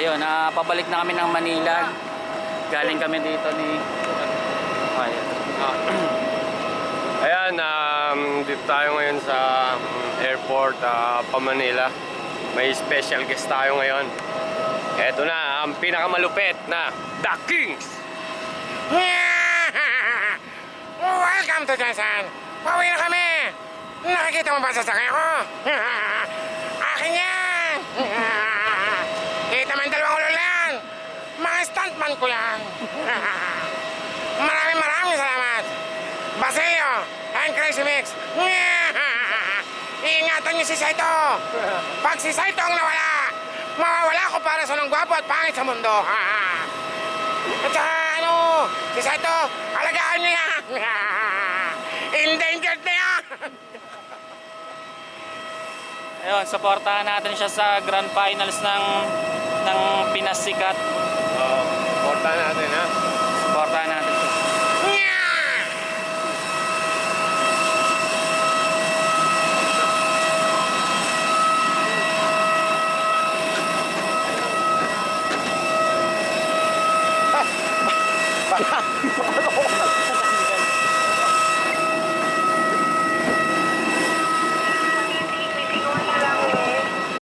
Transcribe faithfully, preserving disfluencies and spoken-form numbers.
ayun, uh, pabalik na kami ng Manila. Galing kami dito ni... Ayun. Ayan, um, dito tayo ngayon sa um, airport, uh, pa Manila. May special guest tayo ngayon. Eto na, ang pinakamalupit na The Kings! Welcome to Jason! Pauwi na kami! Nakikita mo ba sa sakay ko? Akin yan! Kita mo yung dalawang ulo yan! Mga stuntman ko yan! Maraming maraming salamat! Basilio and Crazy Mix! Iingatan niyo si Saito! Pag si Saito ang nawala, mawawala ko para sa nang gwapo at pangit sa mundo! At saka ano, si Saito, alagaan niyo yan! Endangered na yan! Ayun, supportahan natin siya sa Grand Finals ng ng Pinas Sikat. Oh, porta natin ha. Supportahan natin siya.